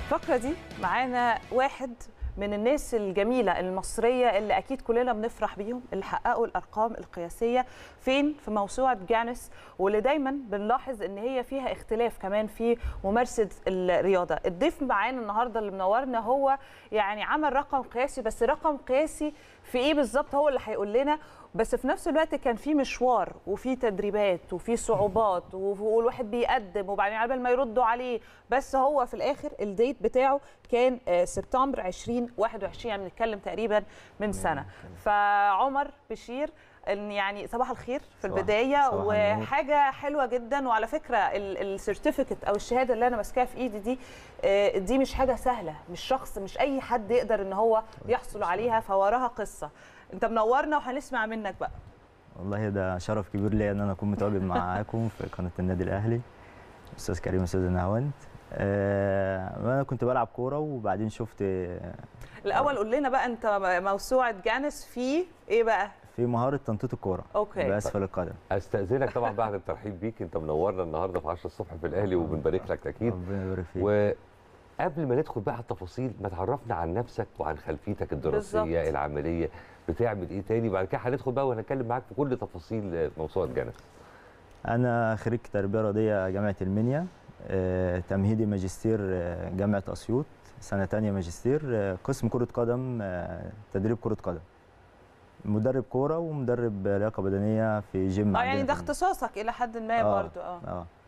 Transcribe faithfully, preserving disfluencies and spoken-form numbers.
الفقرة دي معانا واحد من الناس الجميلة المصرية اللي أكيد كلنا بنفرح بيهم، اللي حققوا الأرقام القياسية فين في موسوعة جينيس، واللي دايما بنلاحظ إن هي فيها اختلاف كمان في ممارسة الرياضة. الضيف معانا النهاردة اللي منورنا هو يعني عمل رقم قياسي، بس رقم قياسي في إيه بالظبط هو اللي هيقول لنا، بس في نفس الوقت كان في مشوار وفي تدريبات وفي صعوبات والواحد بيقدم وبعدين على بال ما يردوا عليه، بس هو في الاخر الديت بتاعه كان سبتمبر ألفين وواحد وعشرين، يعني بنتكلم تقريبا من سنه. فعمر بشير يعني صباح الخير في البدايه، وحاجه حلوه جدا. وعلى فكره السيرتيفيكت او الشهاده اللي انا ماسكاها في ايدي دي دي مش حاجه سهله، مش شخص مش اي حد يقدر ان هو يحصل عليها، فوراها قصه. انت منورنا وهنسمع منك بقى. والله ده شرف كبير ليا ان انا اكون متواجد معاكم في قناه النادي الاهلي. استاذ كريم، استاذ نهاوند. آه انا كنت بلعب كوره وبعدين شفت. الاول قول لنا بقى، انت موسوعه جينيس في ايه بقى؟ في مهاره تنطيط الكوره باسفل القدم. استاذنك طبعا بعد الترحيب بيك، انت منورنا النهارده في عشرة الصبح في الاهلي وبنبارك لك اكيد. ربنا يبارك فيك. وقبل ما ندخل بقى على التفاصيل، ما تعرفنا عن نفسك وعن خلفيتك الدراسيه بالزبط. العمليه، بتعمل ايه تاني؟ بعد كده هندخل بقى وهنتكلم معاك في كل تفاصيل موسوعه جينيس. انا خريج تربيه رياضيه جامعه المنيا، آه، تمهيدي ماجستير آه، جامعه اسيوط، سنه ثانيه ماجستير، آه، قسم كره قدم، آه، تدريب كره قدم، مدرب كوره ومدرب لياقه بدنيه في جيم. اه يعني ده اختصاصك الى حد ما. آه برضو اه اه